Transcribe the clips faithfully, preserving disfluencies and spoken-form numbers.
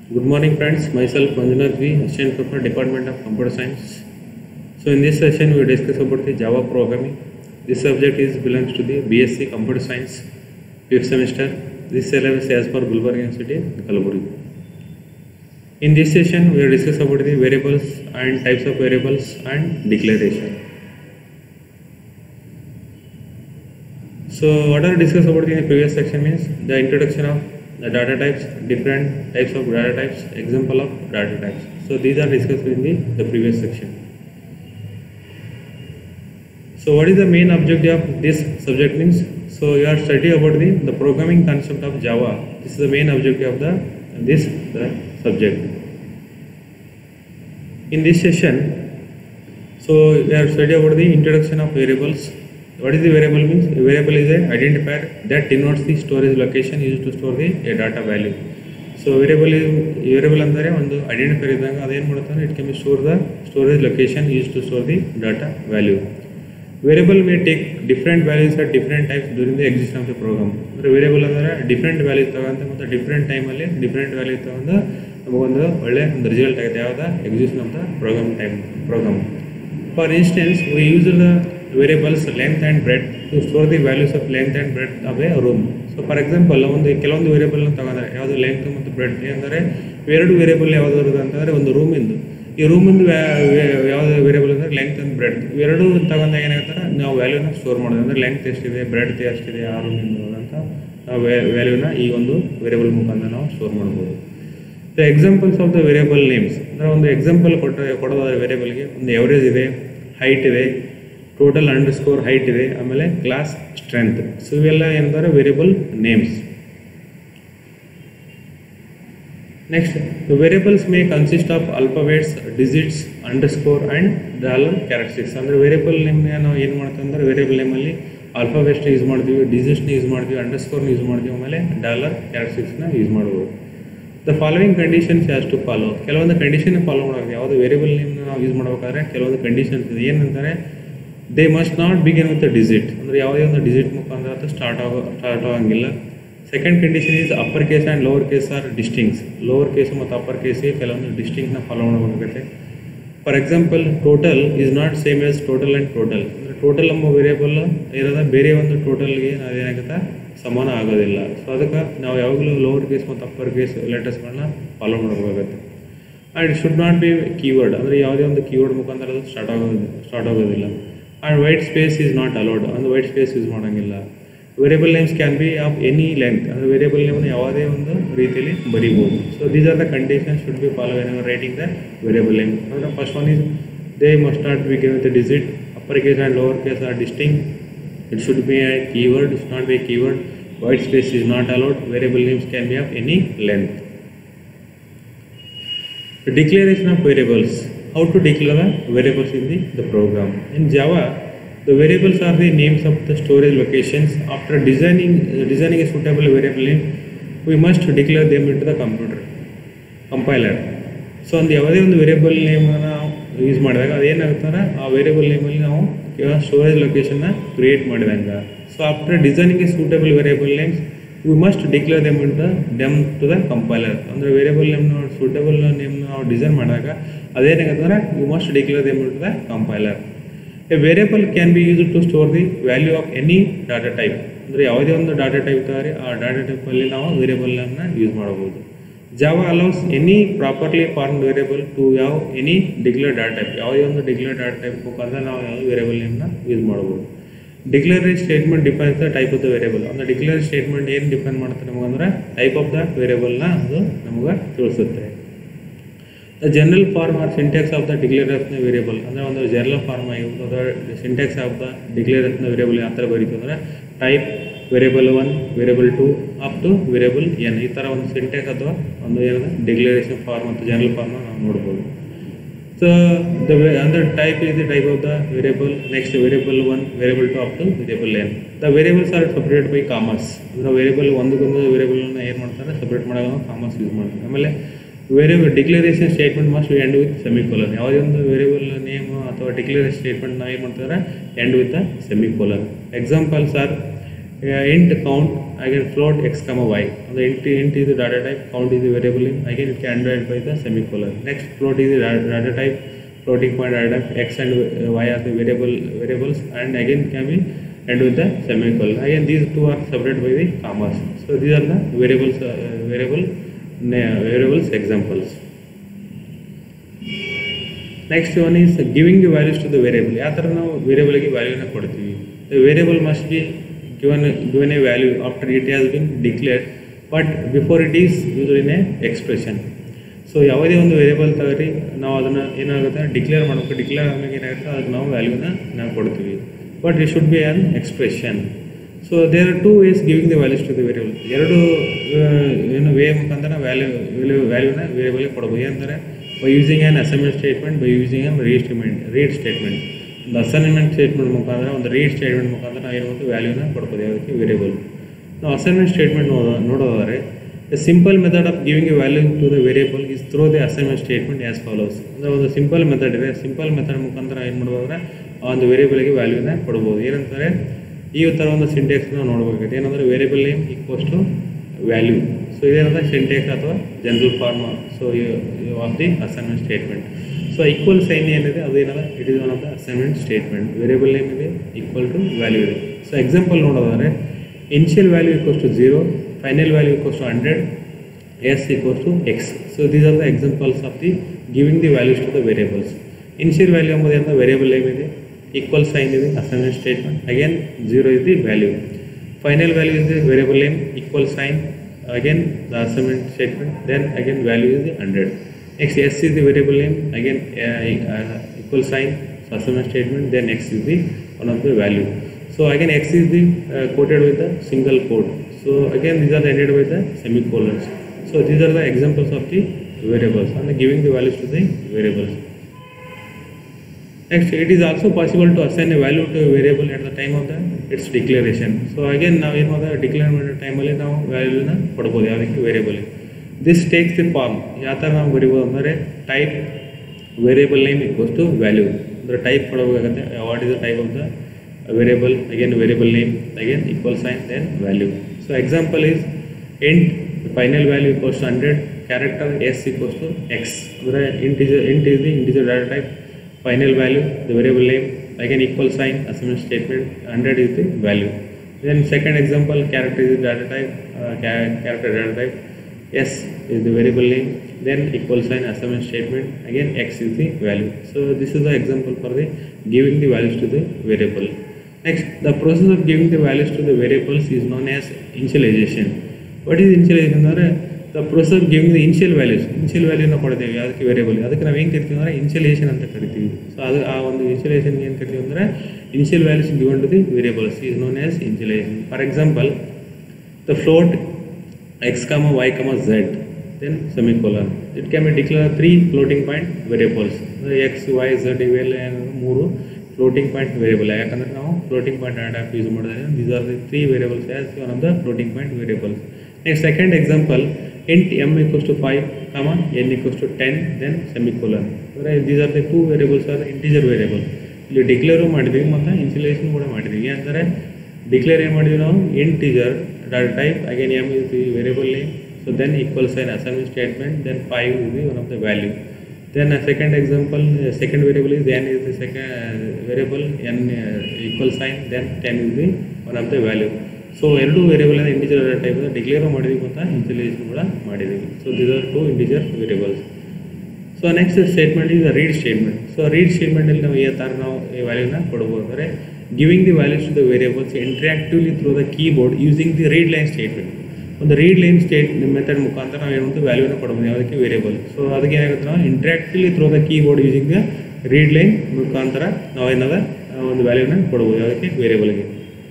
Good morning friends, myself Manjunath V, Assistant Professor, Department of Computer Science. So in this session we will discuss about the Java programming. This subject is belongs to the B S c Computer Science fifth semester. This syllabus is as per Gulbarga University, Kalburgi. In this session we will discuss about the variables and types of variables and declaration. So what are discussed about in the previous section means the introduction of the data types, different types of data types, example of data types. So these are discussed in the, the previous section. So what is the main objective of this subject means? So you are studying about the, the programming concept of Java. This is the main objective of the this the subject. In this session, so we are studying about the introduction of variables. What is the variable means? A variable is an identifier that denotes the storage location used to store the a data value. So variable is variable ಅಂದರೆ ಒಂದು identifier ಇದ್ದಾಗ ಅದೇನು ಮಾಡುತ್ತೆ it can be store the storage location used to store the data value. Variable may take different values at different times during the existence of the program. ಅಂದರೆ variable ಅಂದರೆ different values ತಗೊಂತ ಮತ್ತು different time ಅಲ್ಲಿ different values ತಗೊಂಡು ನಮಗೊಂದು ಒಳ್ಳೆ ಒಂದು result ಆಗುತ್ತೆ ಯಾವುದು existence of the program time program. For instance, we use the variables length and breadth to store the values of length and breadth of a room. So for example, ಒಂದು ಕೆಲವೊಂದು variable ಅನ್ನು ತಗೊಂಡ್ರೆ ಯಾವುದು length ಮತ್ತು breadth ಅಂದರೆ ಎರಡು variable ಯಾವುದು ಇರುತ್ತೆ ಅಂತಂದರೆ ಒಂದು ರೂಮ್ ಇಂದು ಈ ರೂಮ್ ಇಂದು ಯಾವುದು ವೇರಿಯಬಲ್ ಅಂದರೆ ಲೆಂತ್ ಅಂಡ್ ಬ್ರೆಡ್ತ್ ಇವೆರಡು ತಗೊಂಡಾಗ ಏನಾಗ್ತಾರೆ ನಾವು ವ್ಯಾಲ್ಯೂನ ಸ್ಟೋರ್ ಮಾಡೋದು ಅಂದರೆ ಲೆಂತ್ ಎಷ್ಟಿದೆ ಬ್ರೆಡ್ತ್ ಎಷ್ಟಿದೆ ಆ ರೂಮ್ ಇಂದು ಅಂತ ನಾವು ವ್ಯಾಲ್ಯೂನ ಈ ಒಂದು ವೇರಿಯಬಲ್ ಮುಖಾಂತರ ನಾವು ಸ್ಟೋರ್ ಮಾಡ್ಬೋದು. The examples of the variable names ಅಂದರೆ ಒಂದು ಎಕ್ಸಾಂಪಲ್ ಕೊಟ್ಟ ಕೊಡೋದಾದ್ರೆ ವೇರಿಯಬಲ್ಗೆ ಒಂದು ಎವರೇಜ್ ಇದೆ, ಹೈಟ್ ಇದೆ, ಟೋಟಲ್ ಅಂಡರ್ ಸ್ಕೋರ್ ಹೈಟ್ ಇದೆ, ಆಮೇಲೆ ಕ್ಲಾಸ್ ಸ್ಟ್ರೆಂತ್. ಸೊ ಇವೆಲ್ಲ ಏನಂತಾರೆ variable names. Next variables may consist of alphabets, digits, underscore and dollar characteristics. ಅಂದರೆ ವೇರಿಯಬಲ್ ನೇಮ್ನ ನಾವು ಏನು ಮಾಡ್ತೀವಿ ಅಂದರೆ ವೇರಿಯಬಲ್ ನೇಮಲ್ಲಿ ಆಲ್ಫಾಬೆಟ್ಸ್ನ ಯೂಸ್ ಮಾಡ್ತೀವಿ, ಡಿಜಿಟ್ಸ್ನ ಯೂಸ್ ಮಾಡ್ತೀವಿ, ಅಂಡರ್ ಸ್ಕೋರ್ನ ಯೂಸ್ ಮಾಡ್ತೀವಿ, ಆಮೇಲೆ ಡಾಲರ್ ಕ್ಯಾರೆಕ್ಟರಿಸ್ಟಿಕ್ಸ್ನ ಯೂಸ್ ಮಾಡ್ಬೋದು. The following conditions has to follow. ಕೆಲವೊಂದು ಕಂಡೀಷನ್ ಫಾಲೋ ಮಾಡೋದು ಯಾವುದು ವೇರಿಯಬಲ್ ನೇಮ್ನ ನಾವು ಯೂಸ್ ಮಾಡಬೇಕಾದ್ರೆ ಕೆಲವೊಂದು ಕಂಡೀಷನ್ಸ್ ಇದೆ. ಏನಂತಾರೆ they must not begin with a digit ಅಂದರೆ ಯಾವುದೇ ಒಂದು ಡಿಜಿಟ್ ಮುಖಾಂತರ ಅದು ಸ್ಟಾರ್ಟ್ ಆಗೋ ಸ್ಟಾರ್ಟ್ ಆಗೋಂಗಿಲ್ಲ. Second condition is upper case and lower case are distinct. Lower case ಮತ್ತು ಅಪ್ಪರ್ ಕೇಸಿಗೆ ಕೆಲವೊಂದು ಡಿಸ್ಟಿಂಕ್ನ ಫಾಲೋ ಮಾಡಬೇಕಾಗುತ್ತೆ. For example total is not same as total and total. ಅಂದರೆ ಟೋಟಲ್ ಎಂಬ ವೇರಿಯಬಲ್ ಇರೋದ ಬೇರೆ ಒಂದು ಟೋಟಲ್ಗೆ ಅದೇನಾಗುತ್ತೆ ಸಮಾನ ಆಗೋದಿಲ್ಲ. ಸೊ ಅದಕ್ಕೆ ನಾವು ಯಾವಾಗಲೂ ಲೋವರ್ ಕೇಸ್ ಮತ್ತು ಅಪ್ಪರ್ ಕೇಸ್ ಲೆಟರ್ಸ್ಗಳನ್ನ ಫಾಲೋ ಮಾಡಬೇಕಾಗುತ್ತೆ. And should not be keyword ಅಂದರೆ ಯಾವುದೇ ಒಂದು ಕೀವರ್ಡ್ ಮುಖಾಂತರ ಅದು ಸ್ಟಾರ್ಟ್ ಆಗೋದು ಸ್ಟಾರ್ಟ್ ಆಗೋದಿಲ್ಲ. And white space is not allowed ಅಂದರೆ ವೈಟ್ ಸ್ಪೇಸ್ ಯೂಸ್ ಮಾಡೋಂಗಿಲ್ಲ. Variable names can be of any length ಅಂದರೆ ವೇರಿಯಬಲ್ ನೇಮ್ನ ಯಾವುದೇ ಒಂದು ರೀತಿಯಲ್ಲಿ ಬರೀಬೋದು. So these are the condition should be follow when writing the variable name. ಅಂದರೆ first one is they must not be given with digit, upper case and lower case are distinct, it should be a keyword, it should not be a keyword, white space is not allowed, variable names can be of any length. The declaration of variables. How to declare the variables in the, the program. In Java, the variables are the names of the storage locations. After designing uh, designing a suitable variable name, we must declare them into the computer compiler. So ಒಂದು ಯಾವುದೇ ಒಂದು variable ನೇಮನ್ನು ನಾವು use ಮಾಡಿದಾಗ ಅದೇನಾಗುತ್ತಾರೆ ಆ variable ನೇಮಲ್ಲಿ ನಾವು storage ಲೊಕೇಶನ್ನ create ಮಾಡಿದಂಗೆ. So after designing a suitable variable names we must declare them in the them to the compiler. ಅಂದರೆ ವೇರಿಯಬಲ್ ನೇಮ್ನ ಸೂಟೇಬಲ್ ನೇಮ್ನ ನಾವು ಡಿಸೈನ್ ಮಾಡಿದಾಗ ಅದೇನಾಗುತ್ತಂದ್ರೆ we must declare them into the compiler. A variable can be use to store the value of any data type. ಅಂದರೆ ಯಾವುದೇ ಒಂದು data type ಇದ್ದಾರೆ ಆ ಡಾಟಾ ಟೈಪಲ್ಲಿ ನಾವು ವೇರಿಯಬಲ್ ನೇಮ್ನ ಯೂಸ್ ಮಾಡಬಹುದು. Java allows any properly formed variable to have any declared data type. ಯಾವುದೇ ಒಂದು ಡಿಕ್ಲೇರ್ ಡಾಟಾ ಟೈಪ್ ಮುಖಾಂತರ ನಾವು ಯಾವ ವೇರಿಯಬಲ್ ನೇಮ್ನ ಯೂಸ್ ಮಾಡ್ಬೋದು. Declare statement defines the type of the variable. ಅಂದರೆ ಡಿಕ್ಲೇರ್ ಸ್ಟೇಟ್ಮೆಂಟ್ ಏನು ಡಿಫೈನ್ ಮಾಡುತ್ತೆ ನಮಗಂದ್ರೆ ಟೈಪ್ ಆಫ್ ದ ವೇರಿಯಬಲ್ನ ಅದು ನಮಗೆ ತಿಳಿಸುತ್ತೆ. The general form or syntax of the declaration variable ಅಂದರೆ ಒಂದು ಜನರಲ್ ಫಾರ್ಮ್ ಆಗಿರ್ಬೋದು syntax of the declaration variable ಯಾವ ಥರ ಬರೀತು ಅಂದರೆ type variable one, variable two up to variable n ಈ ಥರ ಒಂದು ಸಿಂಟ್ಯಾಕ್ಸ್ ಅಥವಾ ಒಂದು ಏನಂದ್ರೆ ಡಿಕ್ಲೇರೇಷನ್ ಫಾರ್ಮ್ ಮತ್ತು ಜನರಲ್ ಫಾರ್ಮ್ನ ನಾವು ನೋಡ್ಬೋದು. ಸೊ ದ ಅಂದರೆ type is the type of the variable. Next variable one, variable two up to variable n. The variables are separate by commas. ಅಂದರೆ ವೇರಿಯಬಲ್ ಒಂದಕ್ಕೊಂದು ವೇರಿಯಬಲ್ನ ಏನು ಮಾಡ್ತಾರೆ ಸಪ್ರೇಟ್ ಮಾಡೋ ಕಾಮರ್ಸ್ ಯೂಸ್ ಮಾಡ್ತಾರೆ. ಆಮೇಲೆ variable declaration statement must end with semicolon. ಯಾವುದೇ ಒಂದು ವೇರಿಯಬಲ್ ನೇಮ್ ಅಥವಾ ಡಿಕ್ಲರೇಷನ್ ಸ್ಟೇಟ್ಮೆಂಟ್ ನಾವು ಏನು ಮಾಡ್ತಾರೆ end with the semicolon. Examples are int count, again float x comma y. The int, int is the data type, count is the variable name, again it can end by the semicolon. Next, float is the data type, floating point data type, x and y are the variable variables, and again can be end with the semicolon. Again these two are separated by the commas. So these are the variables uh, variable uh, variables examples. Next one is giving the values to the variable. ಯಾವ ಥರ ನಾವು ವೇರಿಯಬಲ್ಗೆ ವ್ಯಾಲ್ಯೂನ ಕೊಡ್ತೀವಿ. The variable must be given given a value after it has been declared, but before it is used in a expression. ಸೊ ಯಾವುದೇ ಒಂದು variable ತಗೊಳ್ಳಿ, ನಾವು ಅದನ್ನು ಏನಾಗುತ್ತೆ ಡಿಕ್ಲೇರ್ ಮಾಡಬೇಕು. ಡಿಕ್ಲೇರ್ ಆದ್ಮೇಲೆ ಏನಾಗುತ್ತೆ ಅದಕ್ಕೆ ನಾವು ವ್ಯಾಲ್ಯೂನ ನಾವು ಕೊಡ್ತೀವಿ, but it should be an expression. So there are two ways giving the values to the variable. ಎರಡು ಏನು ವೇ ಮುಖಾಂತರ ವ್ಯಾಲ್ಯೂ ವ್ಯಾಲ್ಯೂ ವ್ಯಾಲ್ಯೂನ ವೇರಿಯಬಲ್ಗೆ ಕೊಡ್ಬೋದು. ಏನಂದರೆ by using an assignment statement, by using a read statement, read statement. ಒಂದು assignment statement ಮುಖಾಂತರ ಒಂದು read statement ಮುಖಾಂತರ ನಾವು ಏನು ವ್ಯಾಲ್ಯೂನ ಕೊಡ್ಬೋದು ಯಾವುದಕ್ಕೆ ವೇರಿಯಬಲ್. ನಾವು ಅಸೈನ್ಮೆಂಟ್ ಸ್ಟೇಟ್ಮೆಂಟ್ ನೋಡೋ ನೋಡೋದಾದರೆ a simple method of giving a value to the variable is through the assignment statement as follows. ಅಂದರೆ ಒಂದು ಸಿಂಪಲ್ ಮೆಥಡ್ ಇದೆ. ಸಿಂಪಲ್ ಮೆಥಡ್ ಮುಖಾಂತರ ಏನು ಮಾಡ್ಬೋದ್ರೆ ಆ ಒಂದು ವೇರಿಯಬಲ್ಗೆ ವ್ಯಾಲ್ಯೂನ ಕೊಡ್ಬೋದು. ಏನಂತಾರೆ ಈ ಥರ ಒಂದು ಸಿಂಟೆಕ್ಸ್ನ ನೋಡಬೇಕಾಗುತ್ತೆ. ಏನಂದರೆ variable name equals to value. So ಇದೇನಂದ್ರೆ ಸಿಂಟೆಕ್ಸ್ ಅಥವಾ general form so of the assignment statement. So equal sign ಏನಿದೆ ಅದು ಏನದ it is one of the assignment statement. Variable name ಇದೆ, ಈಕ್ವಲ್ ಟು ವ್ಯಾಲ್ಯೂ ಇದೆ. ಸೊ ಎಕ್ಸಾಂಪಲ್ ನೋಡೋದಾದರೆ initial value equals to zero, final value equals to one hundred, s equals to x. So these are the examples of the giving the values to the variables. Initial value ಎಂಬುದು ಅಂತ variable name ಇದೆ, equal sign ಇದೆ assignment statement, again zero is the value. Final value is the variable name, equal sign, again the assignment statement, then again value is the one hundred. Next s is the variable name, again uh, uh, equal sign, so assignment statement, then x is the one of the value. So again x is the uh, quoted with the single quote. So again these are ended with the semicolons. So these are the examples of the variables and giving the values to the variables. Next, it is also possible to assign a value to a variable at the time of the its declaration. So again now ಏನು ಮಾಡ declare ಮಾಡೋ ಟೈಮಲ್ಲಿ ನಾವು ವ್ಯಾಲ್ಯೂನ ಕೊಡ್ಬೋದು ಯಾವುದಕ್ಕೆ variable. This takes the form. ಯಾವ ಥರ ನಾವು ಬರಿಬೋದು ಅಂದರೆ type variable name equals to value. ಅಂದರೆ ಟೈಪ್ ಕೊಡಬೇಕಾಗುತ್ತೆ. What is the type of the variable, again variable name, again equal sign, then value. So example is int, the final value equals to one hundred, character s equals to x. Andre int is int is the integer data type, final value the variable name, again equal sign, assignment statement, one hundred is the value. Then second example, character is the data type, uh, character data type, s is the variable name, then equal sign, assignment statement, again x is the value. So this is the example for the giving the values to the variable. Next, the process of giving the values to the variables is known as initialization. What is initialization? ಅಂದರೆ the process of giving the initial values. Initial value ನಾವು ಕೊಡ್ತೇವೆ ಅದಕ್ಕೆ variable. ಅದಕ್ಕೆ ನಾವು ಏನು ಕರಿತೀವಿ ಅಂದರೆ initialisation ಅಂತ ಕರಿತೀವಿ. ಸೊ ಅದು ಆ ಒಂದು ಇನಿಷಿಯಲೈಸೇಷನ್ ಏನು ಕರಿತೀವಿ ಅಂದರೆ initial values given to the variables is known as initialization. For example, the float x comma y comma z, then semicolon. It can be declared three floating point variables. x, y, z ಇವೆಲ್ಲ ಮೂರು floating point variable. ಯಾಕಂದರೆ ನಾವು floating point data use ಮಾಡಿದಾಗ these are the three variables as one of the floating point variables. Next, second example, int m equals to five, comma n equals to ten, then semicolon. These are the two variables are integer variable. ಇಲ್ಲಿ ಡಿಕ್ಲೇರು ಮಾಡಿದ್ವಿ ಮತ್ತು initialization ಕೂಡ ಮಾಡಿದ್ವಿ. ಅಂದರೆ declare ಏನು ಮಾಡಿದ್ವಿ ನಾವು integer data type, again m is the variable name, so then equal sign, assignment statement, then five is the one of the value. Then a second example, uh, second variable is n is the second uh, variable, n uh, equal sign, then ten is the one of the value. So ಎರಡು variable integer data type declare ಮಾಡಿದ್ವಿ ಮತ್ತು initialization ಕೂಡ ಮಾಡಿದ್ವಿ. So these are two integer variables. So next statement is a read statement. ಸೊ read ಸ್ಟೇಟ್ಮೆಂಟಲ್ಲಿ ನಾವು ಯಾವ ಥರ ನಾವು ಈ ವ್ಯಾಲ್ಯೂನ ಕೊಡ್ಬೋದು ಅಂದರೆ giving the values to the variables interactively through the keyboard using the read line statement. ಒಂದು ರೀಡ್ ಲೈನ್ ಸ್ಟೇಟ್ ಮೆಥಡ್ ಮುಖಾಂತರ ನಾವು ಏನಂತ ವ್ಯಾಲ್ಯೂನ ಕೊಡ್ಬೋದು ಯಾವುದಕ್ಕೆ ವೇರಿಯಬಲ್. ಸೊ ಅದಕ್ಕೆ ಏನಾಗುತ್ತೆ ನಾವು interactively through the keyboard using the read line ಮುಖಾಂತರ ನಾವು ಏನದ ಒಂದು ವ್ಯಾಲ್ಯೂನ ಕೊಡ್ಬೋದು ಯಾವುದಕ್ಕೆ ವೇರಿಯಬಲ್ಗೆ.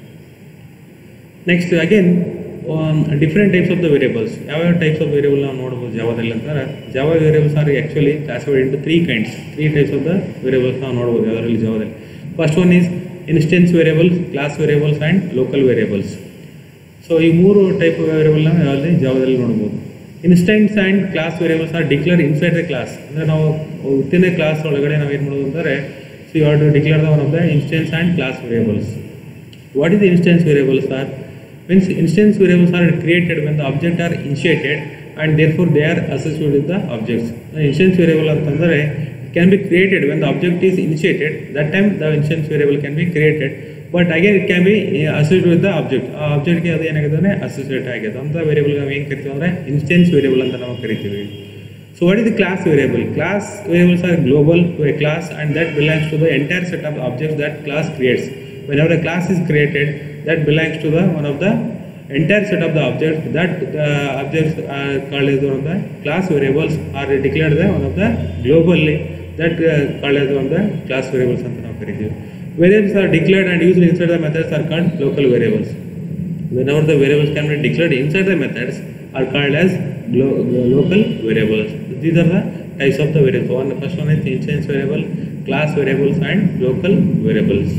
Next again different types of the variables. ಯಾವ್ಯಾವ ಟೈಪ್ಸ್ ಆಫ್ ವೇರಿಯಬಲ್ ನಾವು ನೋಡ್ಬೋದು ಜಾವಾದಲ್ಲಿ ಅಂತಾರೆ. Java variables are actually classified into three kinds three types of the variables ನಾವು ನೋಡ್ಬೋದು ಯಾವುದರಲ್ಲಿ ಜಾವಾದಲ್ಲಿ. First one is instance variables, class variables and local variables. So ಈ ಮೂರು ಟೈಪ್ ವೇರಿಯಬಲ್ನ ಯಾವುದೇ ಜಾವದಲ್ಲಿ ನೋಡ್ಬೋದು. Instance and class variables are declare inside the class. ಅಂದರೆ ನಾವು ವಿತಿನ್ ಕ್ಲಾಸ್ ಒಳಗಡೆ ನಾವು ಏನು ಮಾಡೋದು ಅಂದರೆ so you have to declare the one of the instance and class variables. What is the instance variables are Means instance variables are created when the object are initiated and therefore they are associated with the objects. The instance variable ಅಂತಂದರೆ can be created when the object is initiated. That time the instance variable can be created, but again it can be associated with the object. ಆ objectಗೆ ಅದು ಏನಾಗಿದೆ associate ಆಗಿದೆ ಅಂತ variable ನಾವು ಏನು ಕರಿತೀವಿ ಅಂದರೆ ಇನ್ಸ್ಟೆನ್ಸ್ ವೇರಿಯಬಲ್ ಅಂತ ನಾವು ಕರಿತೀವಿ. So what is the class variable? Class variables are global to a class and that belongs to the entire set of objects that class creates. Whenever a class is created, that belongs to the one of the entire set of the objects. That uh, objects are called as one of the class variables are declared the one of the globally that uh, called as one of the class variables ಅಂತ ನಾವು ಕರಿತೀವಿ. Variables are declared and used inside the methods are called local variables. Whenever the variables can be declared inside the methods are called as local variables. These are the types of the variables. One, first one is instance variable, class variables and local variables.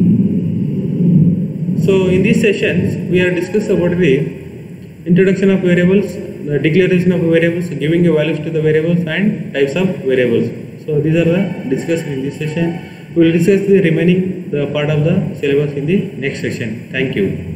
So in these sessions we are discussed about the introduction of variables, the declaration of variables, giving a values to the variables and types of variables. So these are the discussed in this session. We will discuss the remaining the part of the syllabus in the next session. Thank you.